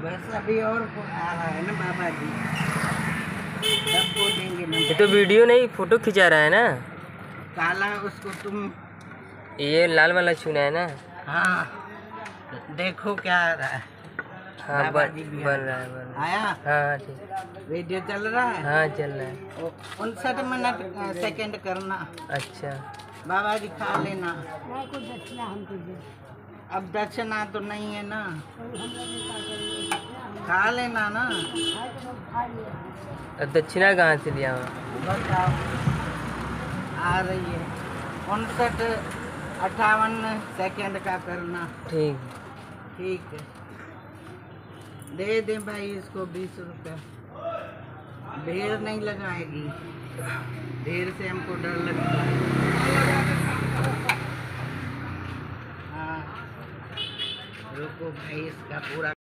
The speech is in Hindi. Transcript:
बस अभी और आ रहा है ना बाबा जी, सबको देंगे ना। ये तो वीडियो नहीं, फोटो खिंचा रहा है ना। काला उसको तुम, ये लाल वाला चूना है ना। हाँ देखो क्या आ रहा है। हाँ बाबा जी भी बन रहा है, बन रहा है। आया, हाँ ठीक। वीडियो चल रहा है। हाँ चल रहा है। 59 मिनट सेकंड करना। अच्छा बाबा जी खा लेना। अब दक्षिणा तो नहीं है ना, खा लेना ना। अब दक्षिणा कहाँ से लिया हुआ? बताओ, आ रही है 59-58 सेकंड का करना। ठीक। ठीक है, दे दे भाई इसको 20 रुपये। ढेर नहीं लगाएगी, ढेर से हमको डर लगता है। हाँ रुको भाई, इसका पूरा